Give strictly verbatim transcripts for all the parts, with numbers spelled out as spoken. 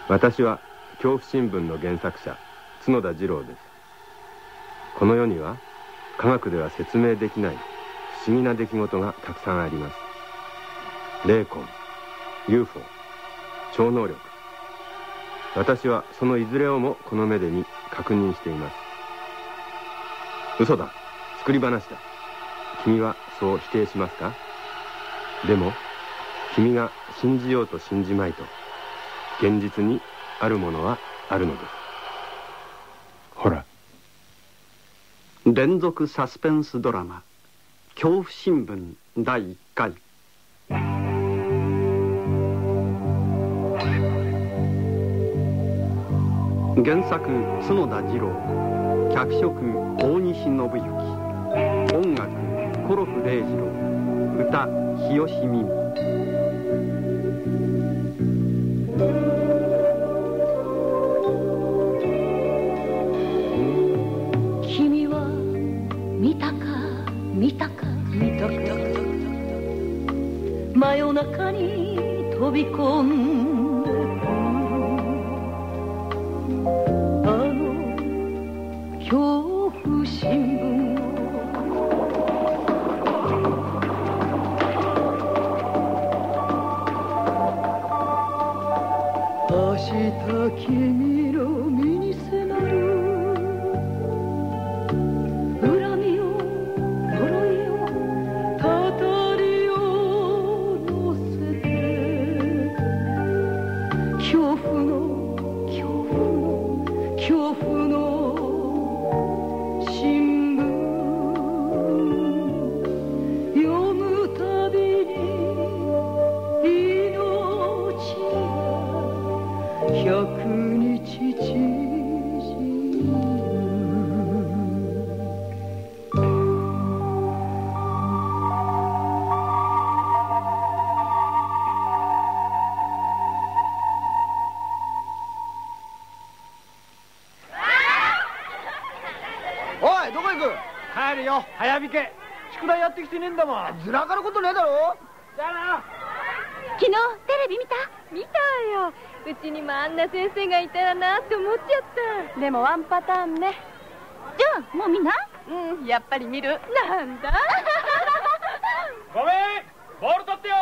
私は恐怖新聞の原作者角田次郎です。この世には科学では説明できない不思議な出来事がたくさんあります。霊魂、ユーフォー、超能力。私はそのいずれをもこの目でに確認しています。嘘だ、作り話だ。君はそう否定しますか？でも君が信じようと信じまいと現実にあるものはあるのです。ほら。 連続サスペンスドラマ「恐怖新聞」だいいっかい。原作角田次郎、脚色大西信之、音楽コロフ礼二郎、歌日吉美美。 君は見たか見たか見たか、真夜中に飛び込んであの恐怖新聞を、明日君の身に迫る恨みを呪いをたりを乗せて、恐怖の恐怖の恐怖の新聞読むたびに命が百日縮む。 おい、どこ行く？ 帰るよ、早引け。宿題やってきてねえんだもん。 ずらかることねえだろ。 じゃあな。 昨日テレビ見た？見たよ。うちにもあんな先生がいたらなって思っちゃった。でもワンパターンね。じゃあもう見ない？うん、やっぱり見る。なんだごめん、ボール取ってよ。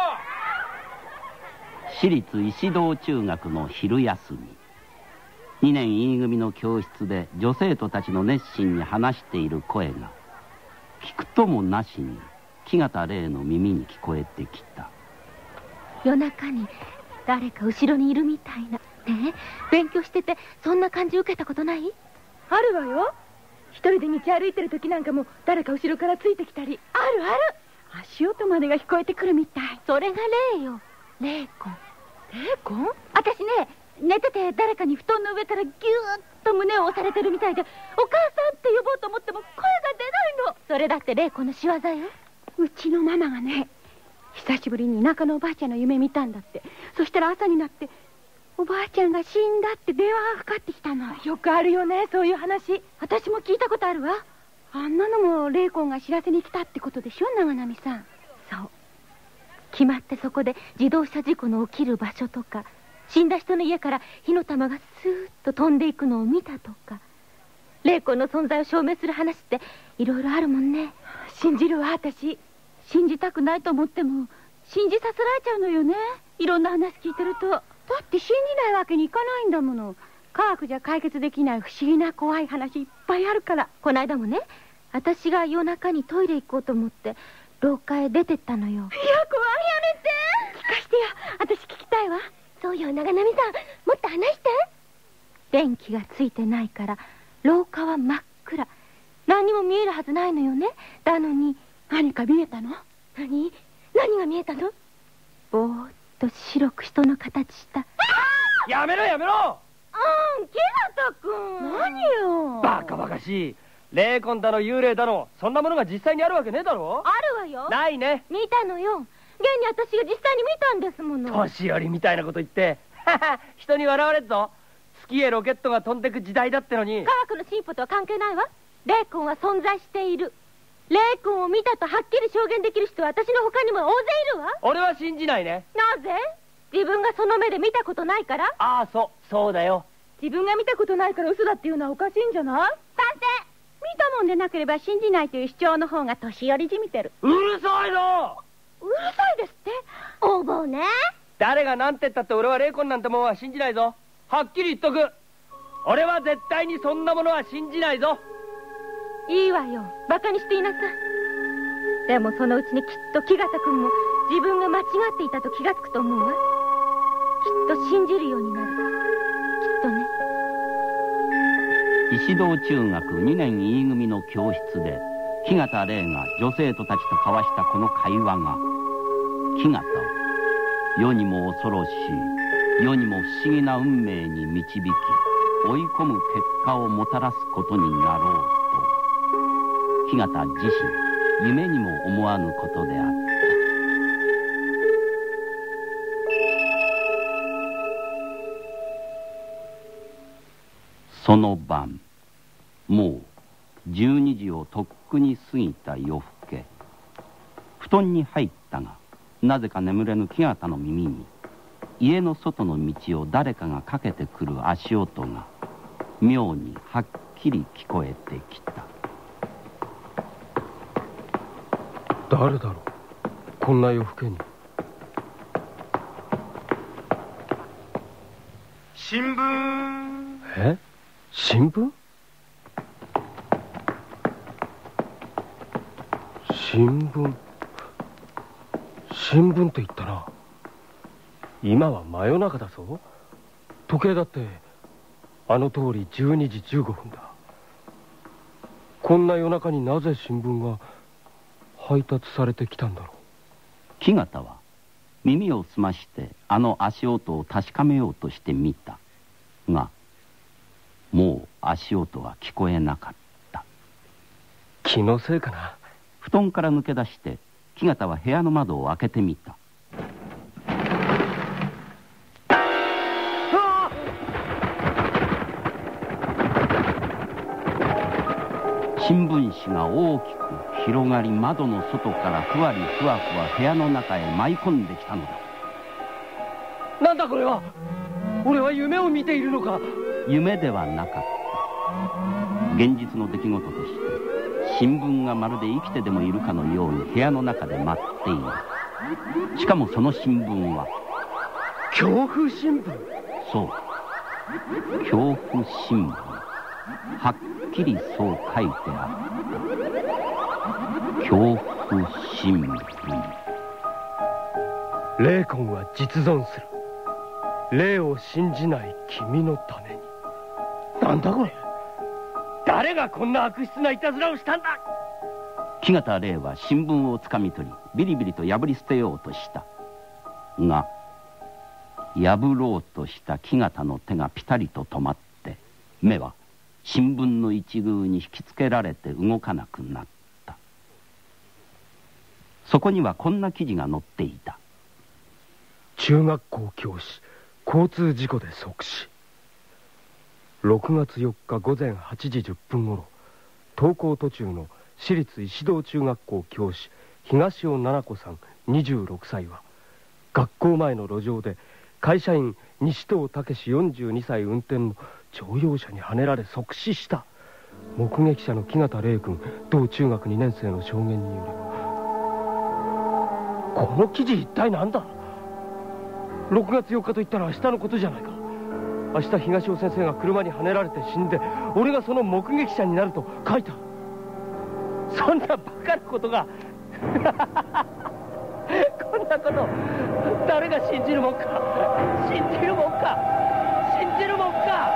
私立石堂中学の昼休み、にねん E 組の教室で女生徒たちの熱心に話している声が聞くともなしに木形玲の耳に聞こえてきた。 夜中に誰か後ろにいるみたいな。ねえ、勉強しててそんな感じ受けたことない？あるわよ。一人で道歩いてる時なんかも誰か後ろからついてきたり。あるある。足音までが聞こえてくるみたい。それが霊よ、霊魂。霊魂？私ね、寝てて誰かに布団の上からギューッと胸を押されてるみたいで、お母さんって呼ぼうと思っても声が出ないの。それだって霊魂の仕業よ。うちのママがね、久しぶりに田舎のおばあちゃんの夢見たんだって。そしたら朝になっておばあちゃんが死んだって電話がかかってきたの。よくあるよね、そういう話。私も聞いたことあるわ。あんなのも霊魂が知らせに来たってことでしょ、長波さん。そう、決まってそこで自動車事故の起きる場所とか、死んだ人の家から火の玉がスーッと飛んでいくのを見たとか、霊魂の存在を証明する話っていろいろあるもんね。信じるわ、私。信じたくないと思っても信じさせられちゃうのよね、いろんな話聞いてると。だって信じないわけにいかないんだもの。科学じゃ解決できない不思議な怖い話いっぱいあるから。この間もね、私が夜中にトイレ行こうと思って廊下へ出てったのよ。いや、怖い、やめて。聞かしてよ、私聞きたいわ。そうよ、長波さん、もっと話して。電気がついてないから廊下は真っ暗。何にも見えるはずないのよね。だのに何か見えたの？何？何が見えたの？ぼーっと白く人の形した。 やめろやめろ。 うん、木形くん。何よ。 バカバカしい。霊魂だの幽霊だの、そんなものが実際にあるわけねえだろ。 あるわよ。 ないね。 見たのよ。現に私が実際に見たんですもの。 年寄りみたいなこと言って人に笑われっぞ。月へロケットが飛んでく時代だってのに。 科学の進歩とは関係ないわ。霊魂は存在している。霊魂を見たとはっきり証言できる人は私の他にも大勢いるわ。 俺は信じないね。 なぜ？ 自分がその目で見たことないから？ ああ、そうそうだよ。 自分が見たことないから嘘だっていうのはおかしいんじゃない？ 賛成。見たもんでなければ信じないという主張の方が年寄りじみてる。 うるさいの。 うるさいですって？ 横暴ね。 誰が何て言ったって俺は霊魂なんてもんは信じないぞ。はっきり言っとく。俺は絶対にそんなものは信じないぞ。 いいわよ、バカにしていなさい。でもそのうちにきっと木形君も自分が間違っていたと気がつくと思うわ。きっと信じるようになる。きっとね。 石堂中学にねん E 組の教室で木形玲が女生徒たちと交わしたこの会話が木形を世にも恐ろしい、世にも不思議な運命に導き追い込む結果をもたらすことになろうと木形自身夢にも思わぬことであった。その晩、もうじゅうにじをとっくに過ぎた夜更け、布団に入ったがなぜか眠れぬ木形の耳に家の外の道を誰かがかけてくる足音が妙にはっきり聞こえてきた。 誰だろう、こんな夜更けに。 新聞。 え？新聞？新聞新聞って言ったな。今は真夜中だぞ。時計だってあの通りじゅうにじじゅうごふんだ。こんな夜中になぜ新聞が配達されてきたんだろう。 木形は耳を澄ましてあの足音を確かめようとしてみたが、もう足音は聞こえなかった。 気のせいかな。 布団から抜け出して木形は部屋の窓を開けてみた。新聞紙が大きく広がり、窓の外からふわりふわふわ部屋の中へ舞い込んできたのだ。 なんだこれは。俺は夢を見ているのか。 夢ではなかった。現実の出来事として新聞がまるで生きてでもいるかのように部屋の中で待っている。しかもその新聞は恐怖新聞。 そう、恐怖新聞。はっきりそう書いてあった。恐怖新聞。 霊魂は実存する。霊を信じない君のために。 なんだこれ。誰がこんな悪質ないたずらをしたんだ。 木形玲は新聞をつかみ取りビリビリと破り捨てようとしたが、破ろうとした木形の手がピタリと止まって、目は新聞の一隅に引きつけられて動かなくなった。そこにはこんな記事が載っていた。 中学校教師交通事故で即死。ろくがつよっかごぜんはちじじゅっぷんごろ、登校途中の私立石堂中学校教師東尾七子さんにじゅうろくさいは学校前の路上で会社員西藤武よんじゅうにさい運転の乗用車にはねられ即死した。目撃者の木形玲君同中学にねんせいの証言による。この記事一体何だ。ろくがつよっかと言ったら明日のことじゃないか。明日東尾先生が車にはねられて死んで、俺がその目撃者になると書いた。そんなバカなことがこんなこと誰が信じるもんか。信じるもんか。信じるもんか。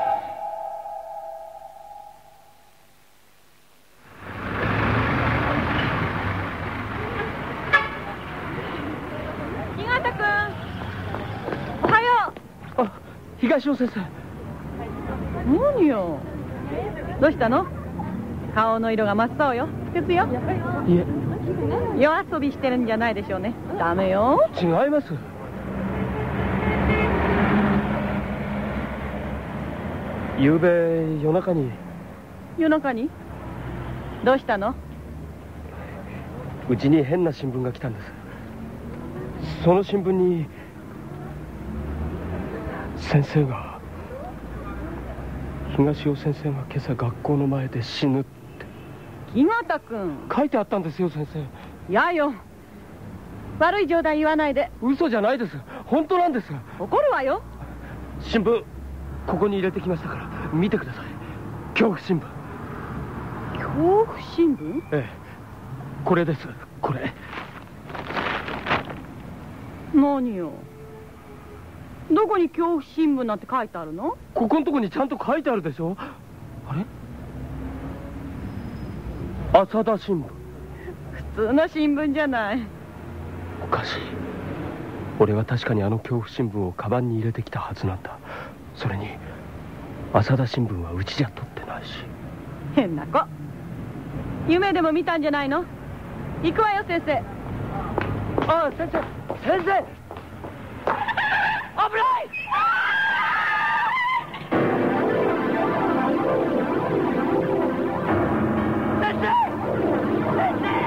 木形君、おはよう。あ、東尾先生。 何よ。どうしたの。顔の色が真っ青よ。季節よ。 いえ、 夜遊びしてるんじゃないでしょうね。ダメよ。 違います。昨べ夜中に。 夜中にどうしたの。 うちに変な新聞が来たんです。その新聞に先生が東尾先生が今朝学校の前で死ぬって木形君書いてあったんですよ。先生いやよ、悪い冗談言わないで。 嘘じゃないです、本当なんです。 怒るわよ。 新聞ここに入れてきましたから見てください。恐怖新聞。 恐怖新聞？ ええ、これです。これ何よ、どこに恐怖新聞なんて書いてあるの？ ここのとこにちゃんと書いてあるでしょ。あれ、浅田新聞。 普通の新聞じゃない。 おかしい。俺は確かにあの恐怖新聞をカバンに入れてきたはずなんだ。それに浅田新聞はうちじゃ取ってないし。 変な子。夢でも見たんじゃないの？行くわよ先生。 ああ、先生先生、危ない！先生先生。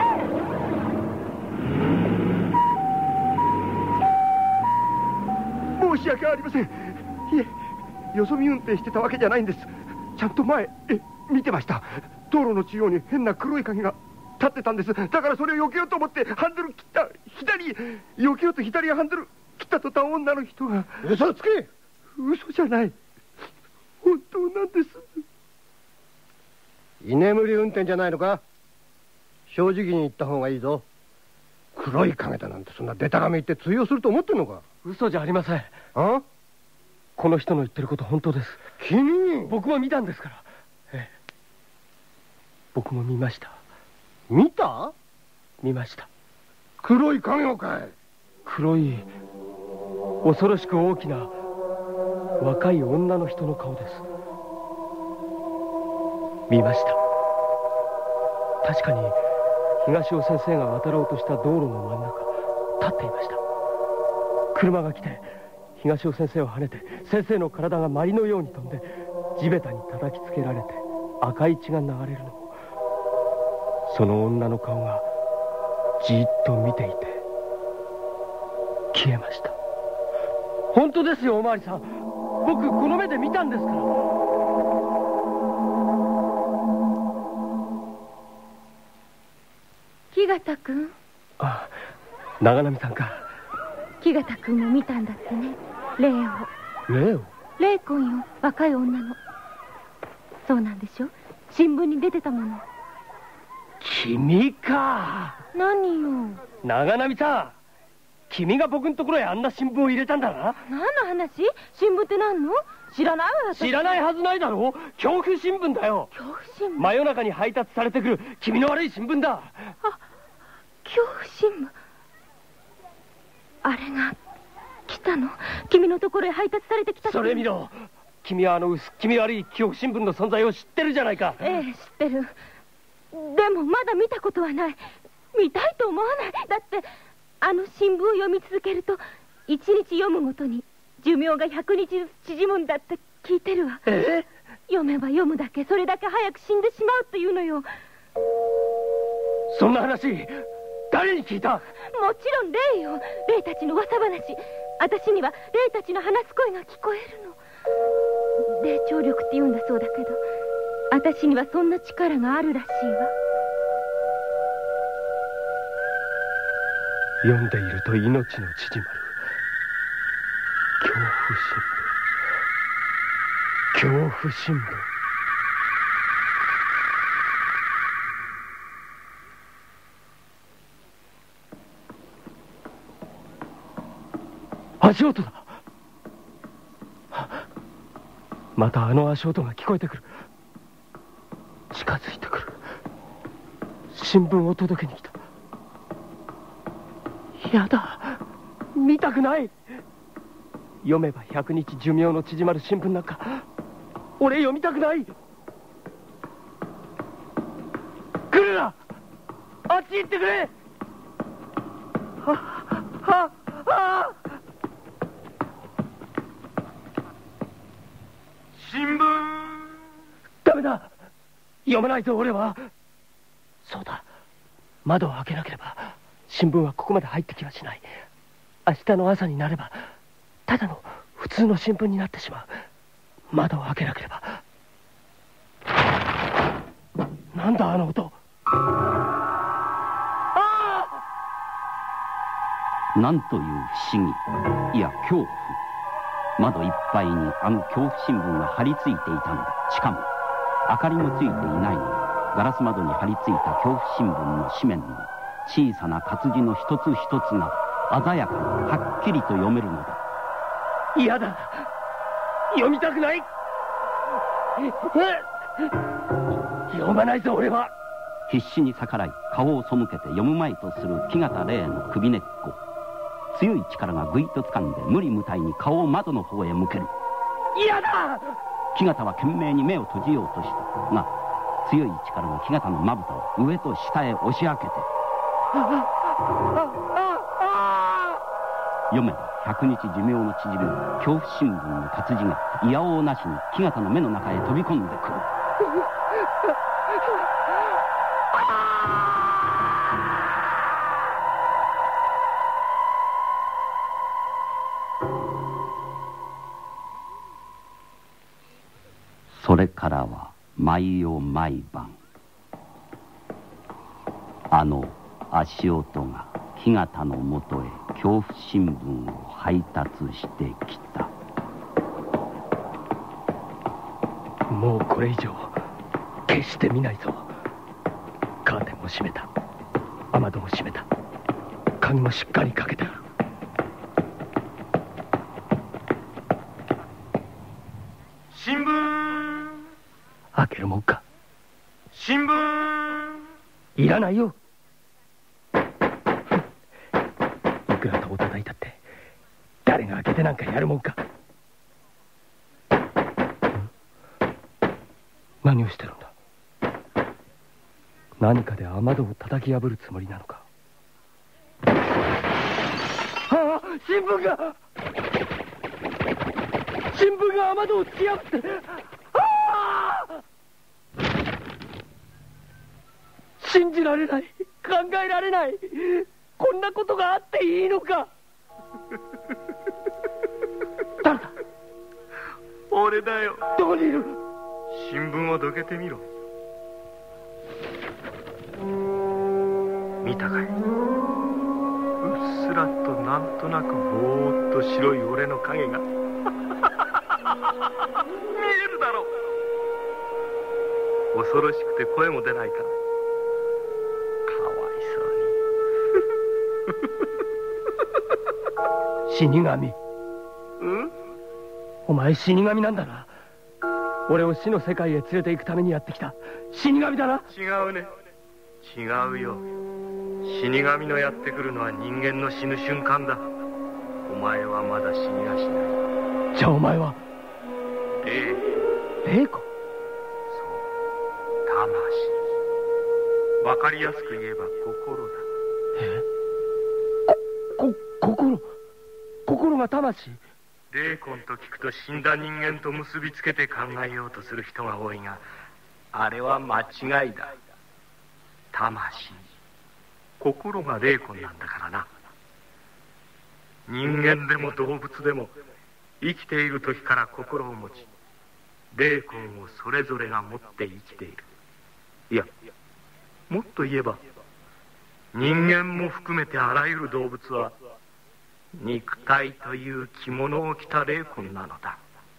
申し訳ありません。いえ、よそ見運転してたわけじゃないんです。ちゃんと前え見てました。道路の中央に変な黒い影が立ってたんです。だからそれを避けようと思ってハンドル切った。左避けようと左ハンドル切った途端、女の人が。 嘘つけ。 嘘じゃない、本当なんです。 居眠り運転じゃないのか？正直に言った方がいいぞ。黒い影だなんてそんなデタラメ言って通用すると思ってんのか？ 嘘じゃありません。 あ？ この人の言ってること本当です。 君？ 僕も見たんですから。ええ、僕も見ました。 見た？ 見ました。 黒い影をかい？ 黒い恐ろしく大きな若い女の人の顔です。見ました。確かに東尾先生が渡ろうとした道路の真ん中立っていました。車が来て東尾先生をはねて、先生の体が鞠のように飛んで地べたに叩きつけられて赤い血が流れるのを、その女の顔がじーっと見ていて消えました。本当ですよ、おまわりさん。僕この目で見たんですから。 木形君。 あ、長波さんか。 木形君も見たんだってね、霊を。 霊を？ 霊魂よ、若い女の。そうなんでしょ、新聞に出てたもの。 君か。 何よ。 長波さん、君が僕のところへあんな新聞を入れたんだな。 何の話？新聞って何の？知らないわよ。 知らないはずないだろう。恐怖新聞だよ。 恐怖新聞？ 真夜中に配達されてくる気味の悪い新聞だ。 あ、恐怖新聞。あれが来たの？君のところへ配達されてきた。 それ見ろ。君はあの薄っ気味悪い恐怖新聞の存在を知ってるじゃないか。 ええ、知ってる。でもまだ見たことはない。見たいと思わない。だってあの新聞を読み続けると一日読むごとに寿命がひゃくにちずつ縮むんだって聞いてるわ。 ええ？ 読めば読むだけそれだけ早く死んでしまうっていうのよ。 そんな話誰に聞いた？ もちろん霊よ。霊たちの噂話。私には霊たちの話す声が聞こえるの。霊聴力って言うんだそうだけど、私にはそんな力があるらしいわ。 読んでいると命の縮まる恐怖新聞。恐怖新聞。足音だ。またあの足音が聞こえてくる。近づいてくる。新聞を届けに来た。やだ、見たくない。読めばひゃくにち寿命の縮まる新聞なんか俺読みたくない。来るな、あっち行ってくれ。ははは新聞。 ダメだ、読めないぞ俺は。そうだ、窓を開けなければ新聞はここまで入ってきはしない。明日の朝になればただの普通の新聞になってしまう。窓を開けなければ。なんだあの音。 なんという不思議、いや恐怖。窓いっぱいにあの恐怖新聞が貼り付いていたのだ。しかも明かりもついていないのに、ガラス窓に貼り付いた恐怖新聞の紙面の小さな活字の一つ一つが鮮やかにはっきりと読めるのだ。 嫌だ、読みたくない。読まないぞ俺は。 必死に逆らい顔を背けて読むまいとする木形玲の首根っこ。強い力がぐいと掴んで無理無体に顔を窓の方へ向ける。 嫌だ。 木形は懸命に目を閉じようとしたが、強い力が木形のまぶたを上と下へ押し開けて、読めば百日寿命の縮む恐怖新聞の活字がいやおうなしに木形の目の中へ飛び込んでくる。それからは毎夜毎晩、あの足音が木形のもとへ恐怖新聞を配達してきた。 もうこれ以上決して見ないぞ。カーテンも閉めた、雨戸も閉めた、鍵もしっかりかけてある。 新聞開けるもんか。 新聞いらないよ。いくら戸を叩いたって誰が開けてなんかやるもんか。何をしてるんだ。何かで雨戸を叩き破るつもりなのか。ああ、新聞が新聞が雨戸を突き破って。ああ、信じられない、考えられない。こんなことがあっていいのか。誰だ。 俺だよ。 どこにいる。 新聞をどけてみろ。見たかい。うっすらとなんとなくぼーっと白い俺の影が見えるだろう。恐ろしくて声も出ないからかわいそうに。 死神。 うん？ お前死神なんだな。俺を死の世界へ連れて行くためにやってきた死神だな。 違うね。違うよ。死神のやってくるのは人間の死ぬ瞬間だ。お前はまだ死にはしない。 じゃあお前は霊。 霊か。 そう、魂。わかりやすく言えば心だ。 え？こ、こ、心心が魂。 霊魂と聞くと死んだ人間と結びつけて考えようとする人が多いが、あれは間違いだ。魂、心が霊魂なんだからな。人間でも動物でも生きている時から心を持ち、霊魂をそれぞれが持って生きている。いや、もっと言えば人間も含めてあらゆる動物は肉体という着物を着た霊魂なのだ。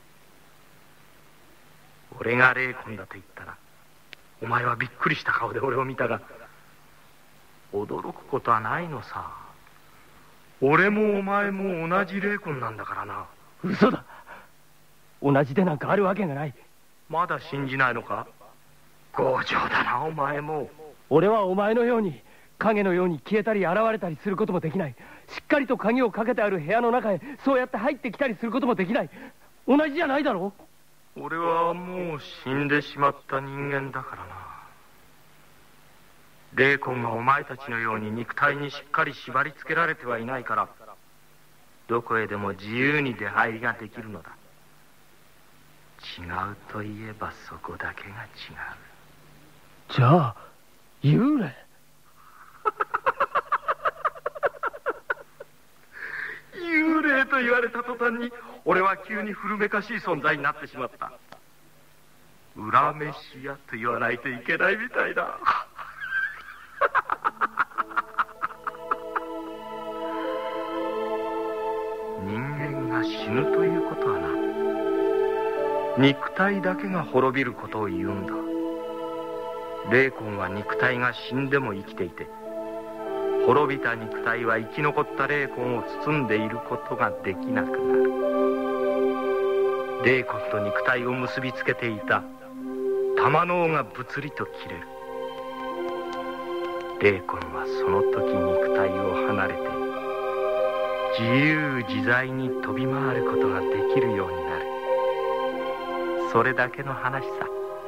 俺が霊魂だと言ったら、お前はびっくりした顔で俺を見たが、驚くことはないのさ。俺もお前も同じ霊魂なんだからな。 嘘だ。同じでなんかあるわけがない。 まだ信じないのか。強情だなお前も。 俺はお前のように影のように消えたり現れたりすることもできない。しっかりと鍵をかけてある部屋の中へそうやって入ってきたりすることもできない。同じじゃないだろう。俺はもう死んでしまった人間だからな。霊魂がお前たちのように肉体にしっかり縛り付けられてはいないから、どこへでも自由に出入りができるのだ。違うといえばそこだけが違う。 じゃあ幽霊。 幽霊とと言われた途端に俺は急に古めかしい存在になってしまった。裏飯屋と言わないといけないみたいだ。人間が死ぬということはな、肉体だけが滅びることを言うんだ。霊魂は肉体が死んでも生きていて、滅びた肉体は生き残った霊魂を包んでいることができなくなる。霊魂と肉体を結びつけていた玉の尾が物理と切れる。霊魂はその時肉体を離れて自由自在に飛び回ることができるようになる。それだけの話さ。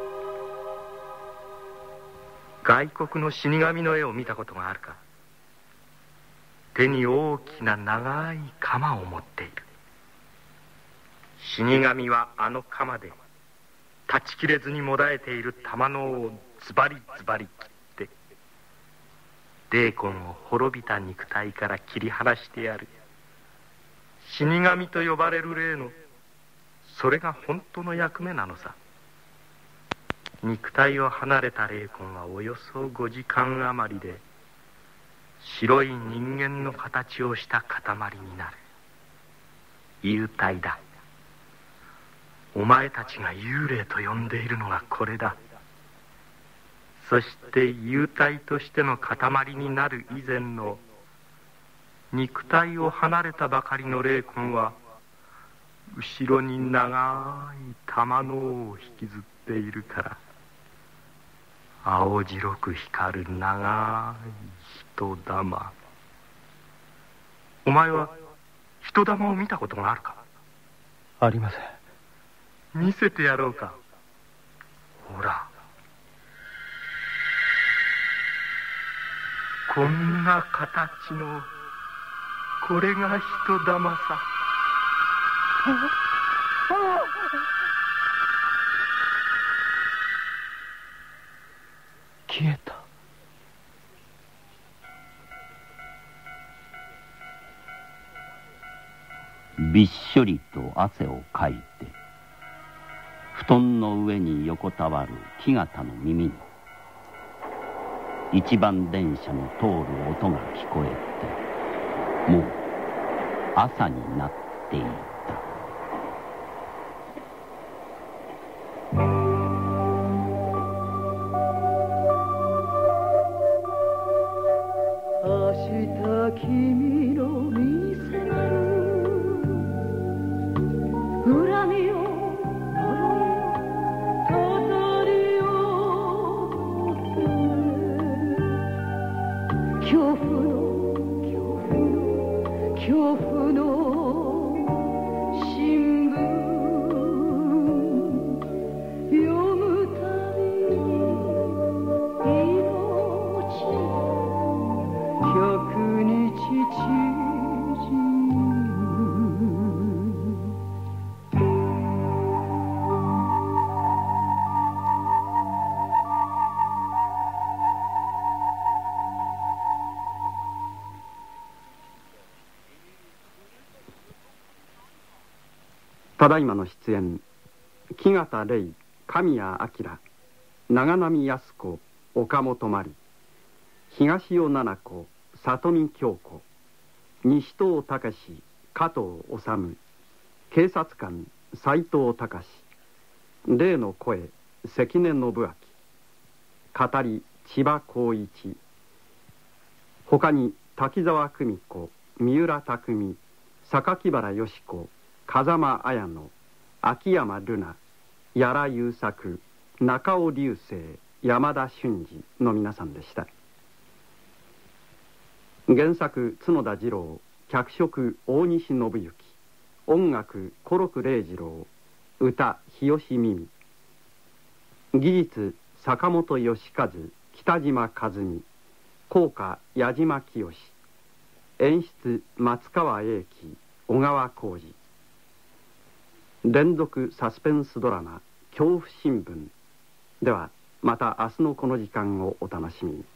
外国の死神の絵を見たことがあるか。手に大きな長い鎌を持っている。死神はあの鎌で断ち切れずにもだえている玉の尾をズバリズバリ切って霊魂を滅びた肉体から切り離してやる。死神と呼ばれる霊のそれが本当の役目なのさ。肉体を離れた霊魂はおよそごじかん余りで白い人間の形をした塊になる。幽体だ。お前たちが幽霊と呼んでいるのがこれだ。そして幽体としての塊になる以前の肉体を離れたばかりの霊魂は後ろに長い玉の尾を引きずっているから、青白く光る長い人玉。お前は人玉を見たことがあるか？ ありません。 見せてやろうか。ほら、こんな形のこれが人玉さ。 消えた。 びっしょりと汗をかいて布団の上に横たわる木型の耳に一番電車の通る音が聞こえて、もう朝になっていた。 明日君の見せない恨みを恐怖の恐怖の恐怖の新聞読むたびに命百日縮ただいまの出演、木形玲、神谷明、長波靖子、岡本真理、東尾七子、里見京子、西東隆、加藤治、警察官斉藤隆、例の声関根信明、語り千葉光一、他に滝沢久美子、三浦匠、榊原よし子、風間綾乃、秋山瑠奈、屋良優作、中尾流星、山田俊二の皆さんでした。原作角田次郎、脚色大西信之、音楽小六礼二郎、歌日吉美美、技術坂本義和、北島和美、効果矢島清、演出松川英樹、小川浩二。連続サスペンスドラマ恐怖新聞では、また明日のこの時間をお楽しみに。